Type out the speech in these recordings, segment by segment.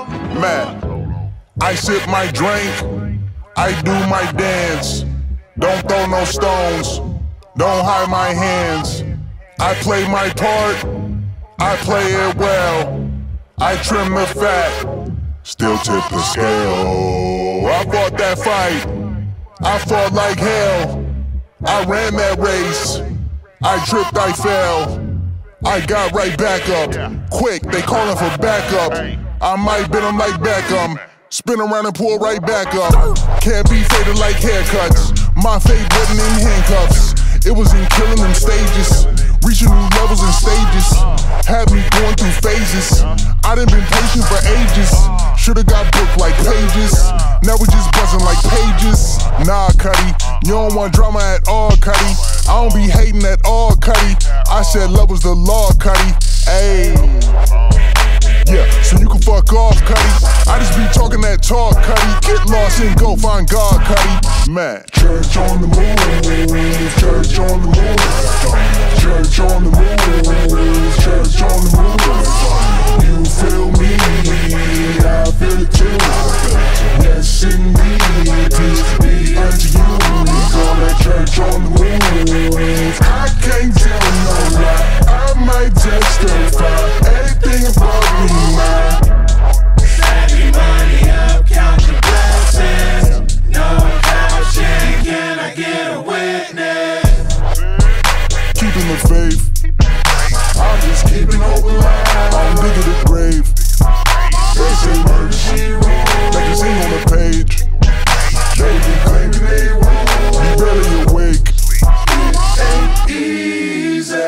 Man, I sip my drink, I do my dance. Don't throw no stones, don't hide my hands. I play my part, I play it well. I trim the fat, still tip the scale. I fought that fight, I fought like hell. I ran that race, I tripped, I fell. I got right back up, quick, they calling for backup. I might bend them like Beckham, spin around and pull right back up. Can't be faded like haircuts, my fate wasn't in handcuffs. It was in killing them stages, reaching new levels and stages. Had me going through phases, I done been patient for ages. Should've got booked like pages, now we just buzzing like pages. Nah, Cuddy, you don't want drama at all, Cuddy. I don't be hating at all, Cuddy. I said love was the law, Cuddy. Ayy. Yeah, so you can fuck off, Cuddy. I just be talking that talk, Cuddy. Get lost and go find God, Cuddy. Man. Church on the move, church on the move, church on the move, church on the move. You feel me, I feel it too. Yes, indeed, peace be unto you. We call that church on the move. I can't tell no lie, I might testify. Anything above me, man. Stack your money up, count your blessings. No couching, can I get a witness? Keeping the faith, I'm just keeping open line. I'm digging the grave. They say murder she wrong. Like it's ain't on the page. They be claiming they wrong. You barely awake. Ain't easy.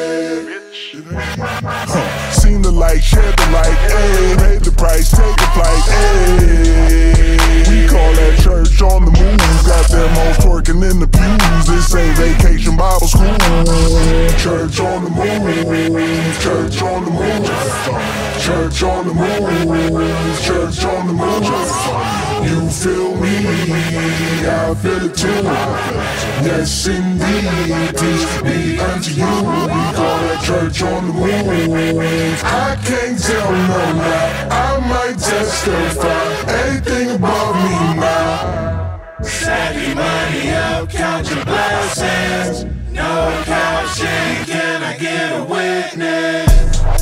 Seen the light, shared the light, ayy. Paid the price, take the flight, ayy. We call that church on the move. Got them hoes twerking in the pews. This ain't vacation Bible school. Church on the move, church on the move, church on the move, church on the move. You feel me, I feel it too. Yes, indeed, peace be unto you. We call that church on the move. I can't tell no lie, I might testify. Anything above me now. Stack your money up, count your blessings. No couching, can I get a witness?